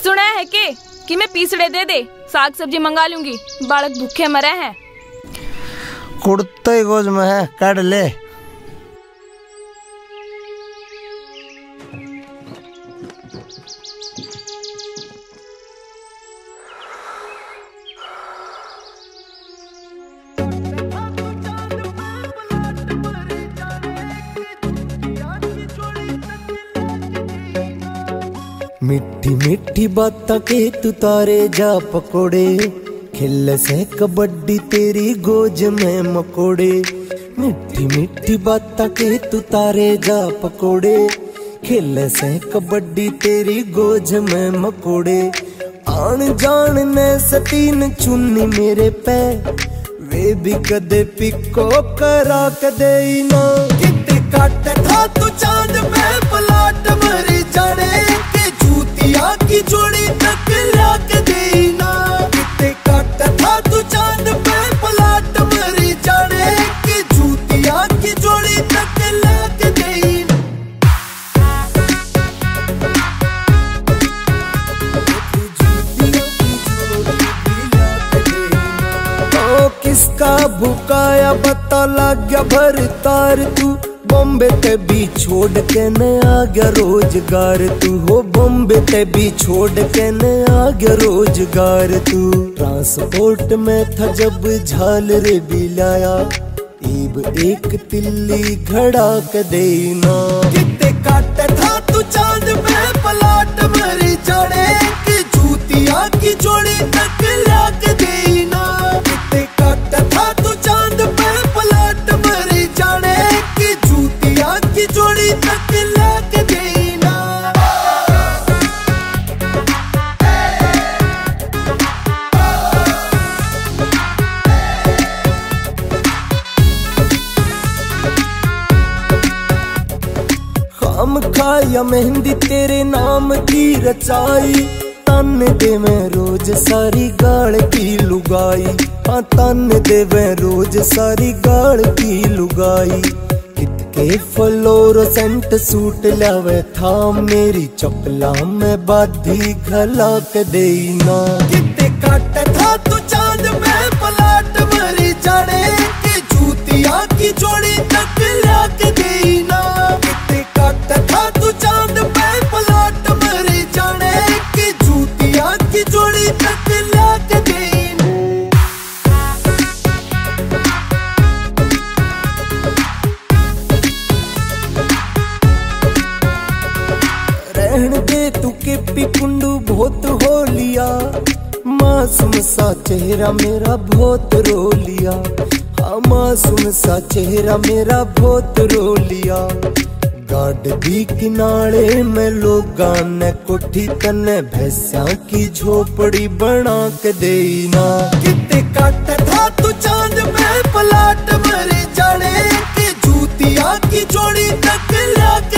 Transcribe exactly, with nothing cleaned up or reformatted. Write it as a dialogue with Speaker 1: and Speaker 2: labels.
Speaker 1: सुना है के कि मैं पीसड़े दे दे साग सब्जी मंगा लूंगी, बालक भूखे मरे हैं।
Speaker 2: कुर्ते गोज में है, काट ले। मिठी मिठी बातां के तू तारे जा पकोड़े, खिल से कबड्डी तेरी गोज में मकोड़े। मिठी मिठी बातां के तू तारे जा पकोड़े, खिल से कबड्डी तेरी गोज में मकोड़े। आन जान ने सतीन चुन्नी मेरे पे, वे भी कदे पिको करा कदे ना। किते काट था तू चांद पे पलाट मरी जाने, की जोड़ी तक लाक देना। किते काट था तू चांद पे पलाट मरी जाने, की जूतिया की जोड़ी तक लाक देना। ओ किसका भुकाया बता लग गया भर तार तू, बॉम्बे ते भी छोड़ के न आ गया रोजगार तू। हो बॉम्बे ते भी छोड़ के न आ गया रोजगार तू। ट्रांसपोर्ट में था जब झाल रे भी लाया, ईब एक तिल्ली घड़ा के देना। किते काट था तू चांद पे पलाट मरी जाने, की जूतिया की जोड़ी तक लाक देना। किते काट था तू चांद पे पलाट मरी जाने, की जूतिया की जोड़ी तक लाक देना। खाम खाया मेहंदी तेरे नाम की रचाई, तन दे मैं रोज सारी गाल की लुगाई। हाँ तन दे मैं रोज सारी गाल की लुगाई। कितके फ्लोरोसेंट सूट लावे था मेरी चपला में बाधी घला के देना। किते काट था तू चांद पे पलाट मरी जाने, की जूतिया की जोड़ी तक लाक देना। किते काट था तू चांद पे पलाट मरी जाने, की जूतिया की जोड़ी तक लाक देना। रहन दे तू के पिकुंडू बहुत हो लिया, मासूम सा चेहरा मेरा बहुत रो लिया। हाँ मासूम सा चेहरा मेरा बहुत रो लिया। गाड़ दी किनारे में लोगा ने कोठी तने भैंसा की झोपड़ी बना के देना। किते काट था तू चांद पे पलाट मरी जाने, की जूतिया की जोड़ी तक लाक